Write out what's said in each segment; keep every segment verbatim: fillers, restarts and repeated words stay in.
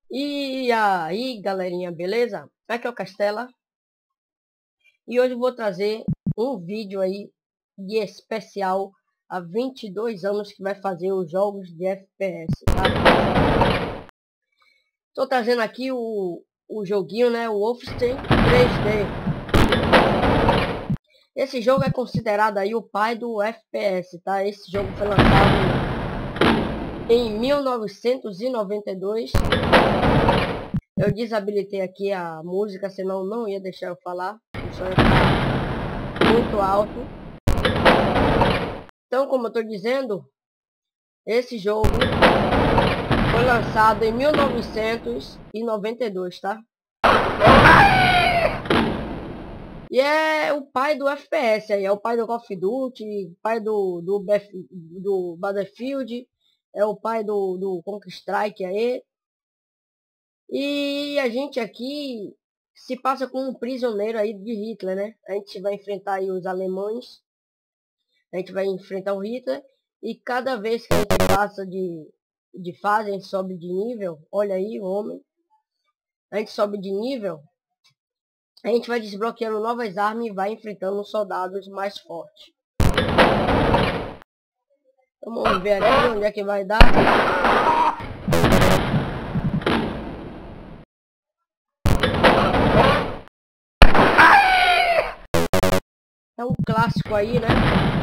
E aí, galerinha, beleza? Aqui é o Castela. E hoje eu vou trazer um vídeo aí de especial há vinte e dois anos que vai fazer os jogos de F P S, tá? Tô trazendo aqui o, o joguinho, né? O Wolfenstein três D. Esse jogo é considerado aí o pai do F P S, tá? Esse jogo foi lançado em mil novecentos e noventa e dois. Eu desabilitei aqui a música, senão não ia deixar eu falar. O som está muito alto. Então, como eu estou dizendo, esse jogo foi lançado em mil novecentos e noventa e dois, tá? E é o pai do F P S aí, é o pai do Call of Duty, pai do, do, do Battlefield, é o pai do, do Counter-Strike aí. E a gente aqui se passa com um prisioneiro aí de Hitler, né? A gente vai enfrentar aí os alemães. A gente vai enfrentar o Hitler. E cada vez que a gente passa de, de fase, a gente sobe de nível. Olha aí o homem. A gente sobe de nível. A gente vai desbloqueando novas armas e vai enfrentando soldados mais fortes. Então vamos ver aqui onde é que vai dar. É um clássico aí, né?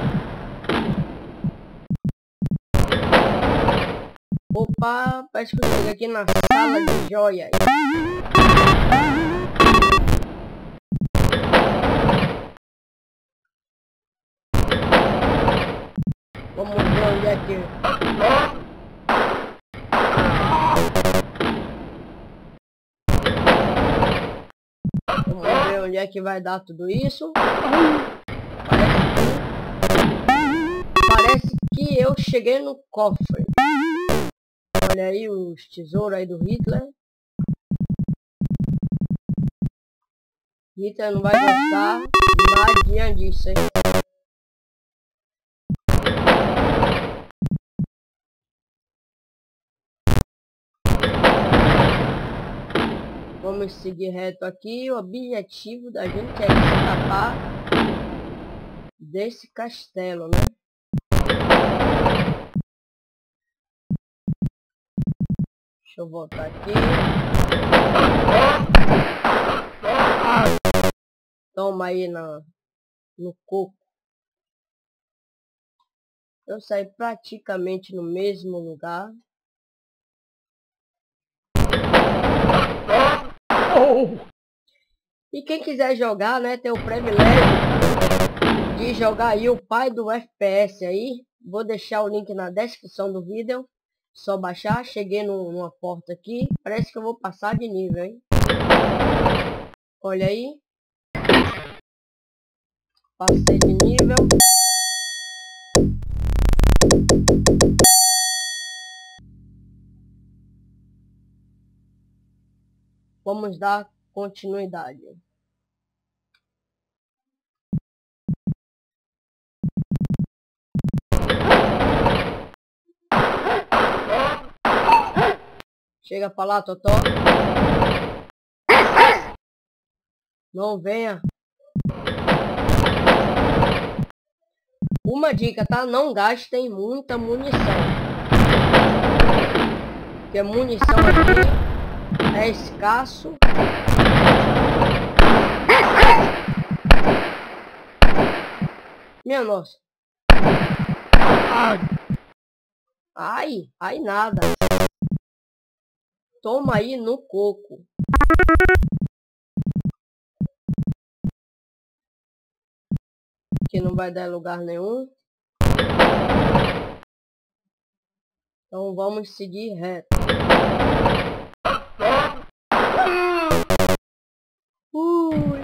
Opa, parece que eu cheguei aqui na sala de joias. Vamos ver onde é que... Vamos ver onde é que vai dar tudo isso. Parece que, Parece que eu cheguei no cofre. Olha aí os tesouros aí do Hitler. Hitler não vai gostar nadinha disso, hein? Vamos seguir reto aqui. O objetivo da gente é escapar desse castelo, né? Deixa eu voltar aqui. Toma aí na, no coco. Eu saí praticamente no mesmo lugar. E quem quiser jogar, né, tem o privilégio de jogar aí o pai do F P S aí. Vou deixar o link na descrição do vídeo. Só baixar. Cheguei no, numa porta aqui. Parece que eu vou passar de nível, hein? Olha aí. Passei de nível. Vamos dar continuidade. Chega pra lá, Totó. Não venha. Uma dica, tá? Não gastem muita munição. Porque munição aqui é escasso. Minha nossa. Ai, ai nada. Toma aí no coco. Que não vai dar lugar nenhum. Então vamos seguir reto. Ui.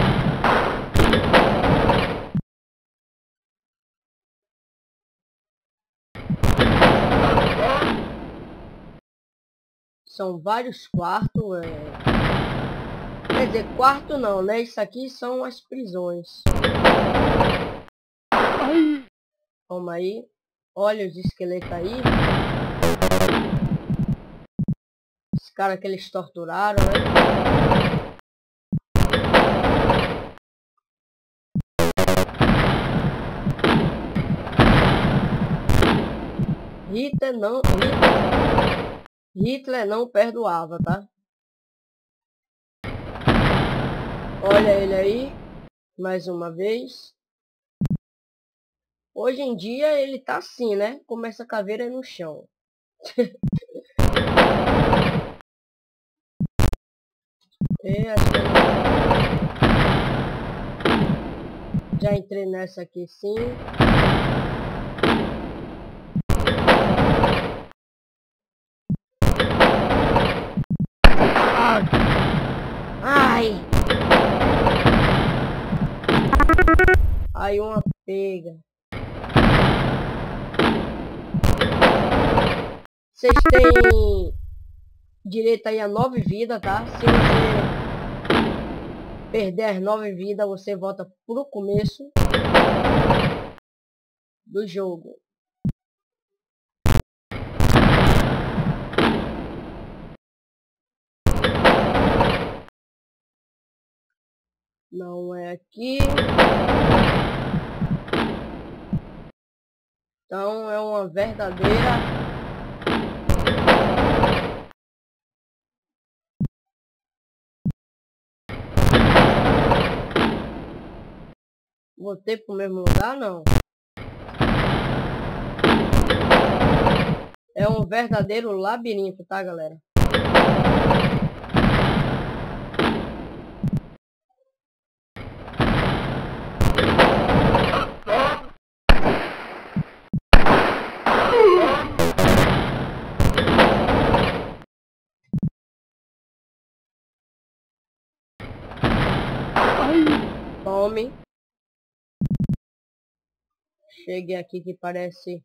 São vários quartos. É... Quer dizer, quarto não, né? Isso aqui são as prisões. Toma aí. Olha os esqueletos aí. caras que eles torturaram, né? Hitler não, Hitler, Hitler não perdoava, tá? Olha ele aí, mais uma vez. Hoje em dia ele tá assim, né? Com essa caveira no chão. É, acho que eu já entrei nessa aqui sim. Ai! Aí uma pega. Vocês têm direito aí a nove vidas, tá? Se você perder as nove vidas, você volta pro começo do jogo. Não é aqui. Então é uma verdadeira voltei pro mesmo lugar, não. É um verdadeiro labirinto, tá, galera? Tome. Cheguei aqui que parece...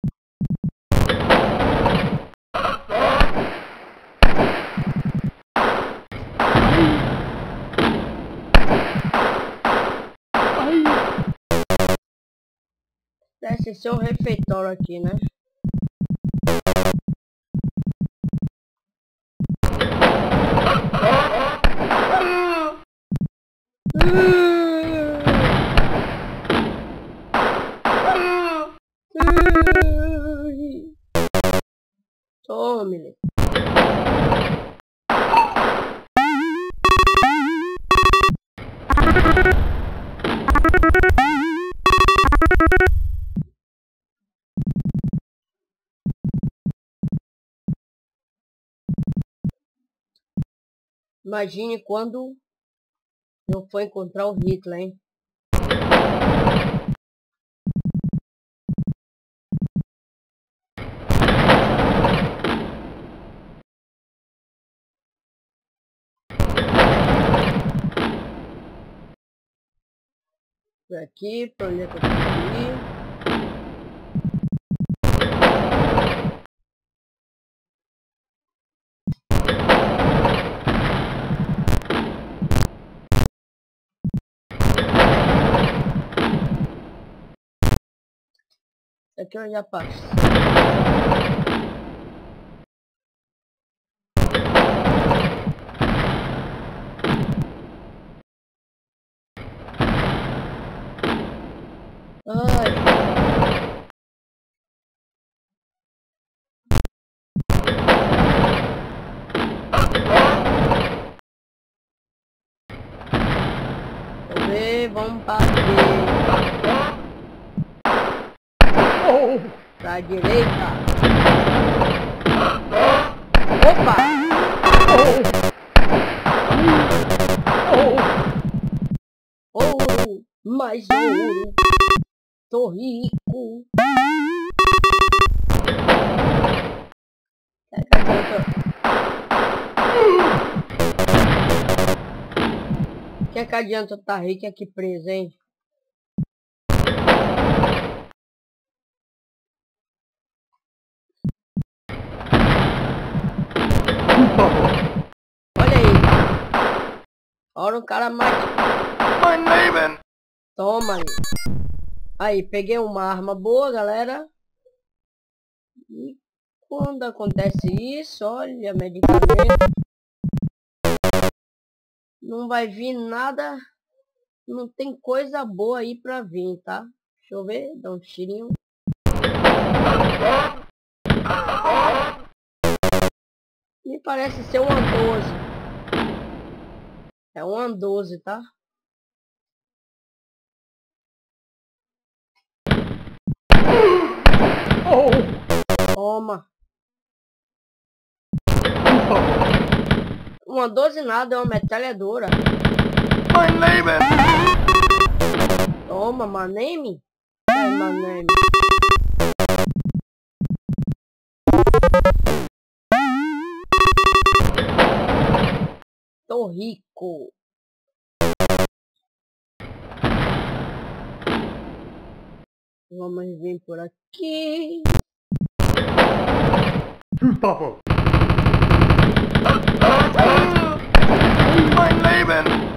Deve ser o refeitório aqui, né? Tome-lhe. Imagine quando eu for encontrar o Hitler, hein? Por aqui, pra onde é que eu tenho que ir? Aqui eu já passo. Ai. Vamos ver, vamos bater. Pra direita. Opa! Ouro, mais ouro. Tô rico. Que que adianta eu estar rico aqui preso, hein? Olha aí. Olha o cara mais... Toma aí. Aí, peguei uma arma boa, galera. E Quando acontece isso, olha, medicamento, não vai vir nada, não tem coisa boa aí pra vir, tá? Deixa eu ver, dá um tirinho. Me parece ser uma doze. É uma doze, tá? Toma. Uma doze nada, é uma metralhadora. My name is... Toma, my name? É, my name. Tô rico. Vamos vir por aqui. Papa. My name is...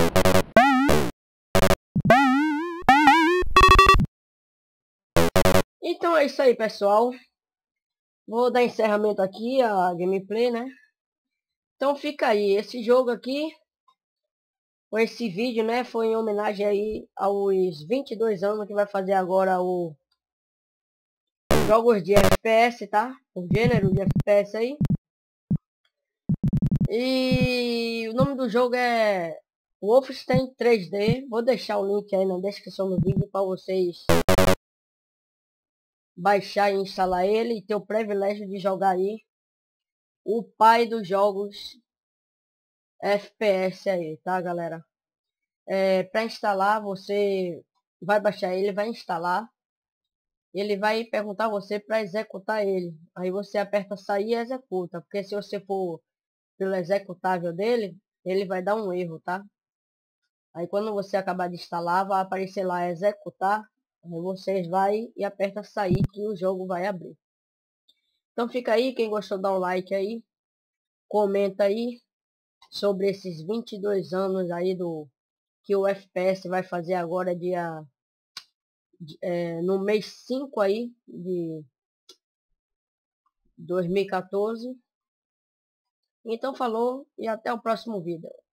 Então é isso aí, pessoal. Vou dar encerramento aqui a gameplay, né? Então fica aí. Esse jogo aqui, com esse vídeo, né? Foi em homenagem aí aos vinte e dois anos que vai fazer agora o jogos de F P S, tá? O gênero de F P S aí. E o nome do jogo é Wolfenstein três D. Vou deixar o link aí na descrição do vídeo para vocês baixar e instalar ele e ter o privilégio de jogar aí o pai dos jogos F P S aí, tá, galera? É, para instalar, você vai baixar ele, vai instalar. Ele vai perguntar você para executar ele. Aí você aperta sair e executa. Porque se você for pelo executável dele, ele vai dar um erro, tá? Aí quando você acabar de instalar, vai aparecer lá executar. Aí vocês vai e aperta sair que o jogo vai abrir. Então fica aí, quem gostou dá um like aí. Comenta aí sobre esses vinte e dois anos aí do que o F P S vai fazer agora dia é, no mês cinco aí de dois mil e quatorze. Então falou e até o próximo vídeo.